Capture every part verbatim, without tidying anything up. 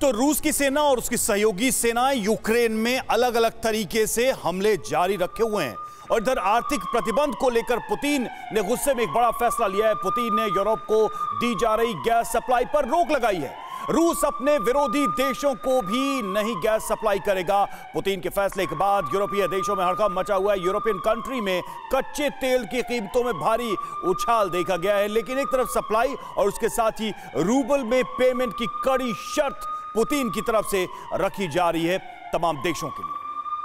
तो रूस की सेना और उसकी सहयोगी सेनाएं यूक्रेन में अलग अलग तरीके से हमले जारी रखे हुए हैं और इधर आर्थिक प्रतिबंध को लेकर पुतिन ने गुस्से में एक बड़ा फैसला लिया है। पुतिन ने यूरोप को दी जा रही गैस सप्लाई पर रोक लगाई है। रूस अपने विरोधी देशों को भी नहीं गैस सप्लाई करेगा। पुतिन के फैसले के बाद यूरोपीय देशों में हड़कंप मचा हुआ है। यूरोपियन कंट्री में कच्चे तेल की कीमतों में भारी उछाल देखा गया है, लेकिन एक तरफ सप्लाई और उसके साथ ही रूबल में पेमेंट की कड़ी शर्त पुतिन की तरफ से रखी जा रही है तमाम देशों के लिए।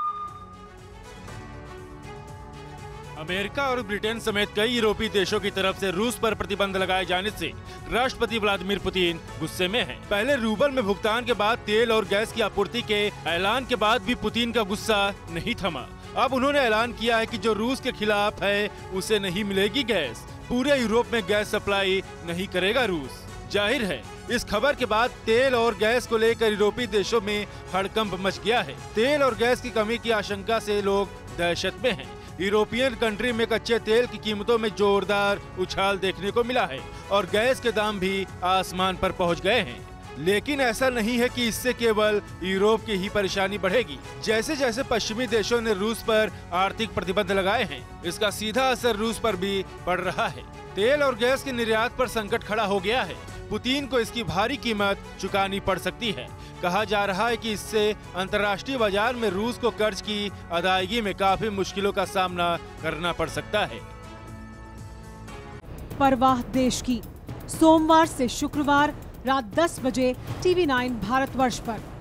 अमेरिका और ब्रिटेन समेत कई यूरोपीय देशों की तरफ से रूस पर प्रतिबंध लगाए जाने से राष्ट्रपति व्लादिमीर पुतिन गुस्से में हैं। पहले रूबल में भुगतान के बाद तेल और गैस की आपूर्ति के ऐलान के बाद भी पुतिन का गुस्सा नहीं थमा। अब उन्होंने ऐलान किया है कि जो रूस के खिलाफ है उसे नहीं मिलेगी गैस। पूरे यूरोप में गैस सप्लाई नहीं करेगा रूस। जाहिर है इस खबर के बाद तेल और गैस को लेकर यूरोपीय देशों में हड़कंप मच गया है। तेल और गैस की कमी की आशंका से लोग दहशत में हैं। यूरोपियन कंट्री में कच्चे तेल की कीमतों में जोरदार उछाल देखने को मिला है और गैस के दाम भी आसमान पर पहुंच गए हैं। लेकिन ऐसा नहीं है कि इससे केवल यूरोप की ही परेशानी बढ़ेगी। जैसे जैसे पश्चिमी देशों ने रूस पर आर्थिक प्रतिबंध लगाए हैं, इसका सीधा असर रूस पर भी पड़ रहा है। तेल और गैस के निर्यात पर संकट खड़ा हो गया है। पुतिन को इसकी भारी कीमत चुकानी पड़ सकती है। कहा जा रहा है कि इससे अंतर्राष्ट्रीय बाजार में रूस को कर्ज की अदायगी में काफी मुश्किलों का सामना करना पड़ सकता है। परवाह देश की, सोमवार से शुक्रवार रात दस बजे टीवी नाइन भारतवर्ष पर।